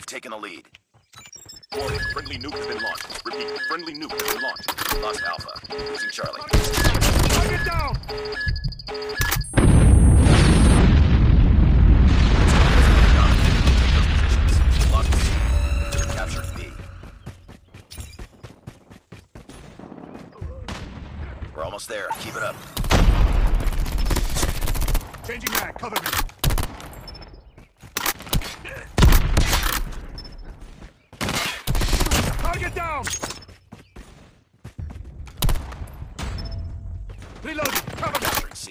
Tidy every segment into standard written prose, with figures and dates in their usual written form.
taken the lead. Warning, friendly nuke has been launched. Repeat, friendly nuke has been launched. Lost Alpha. Losing Charlie. Target down! Lost C. Captured B. We're almost there. Keep it up. Changing mag, cover me. Target down! Reloading, cover me. Capturing C.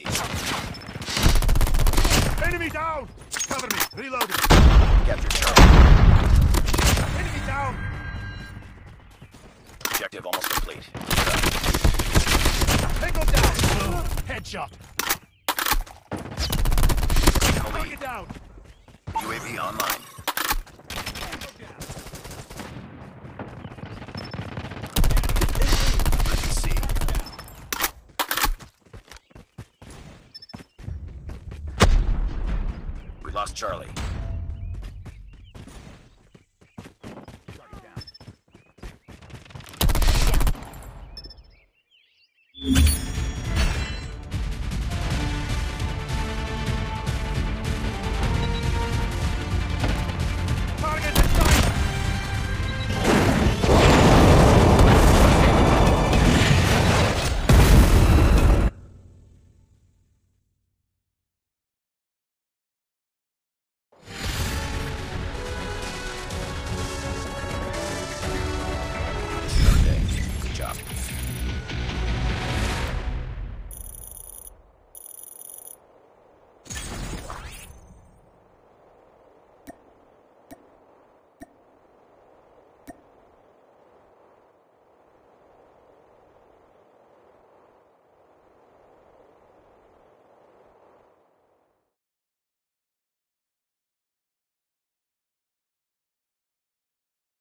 Enemy down! Cover me, reloading. Captured Charlie. Enemy down! Objective almost complete. Tango down! Headshot! Taking the Target lead. down! UAV online. Losing C. We lost Charlie.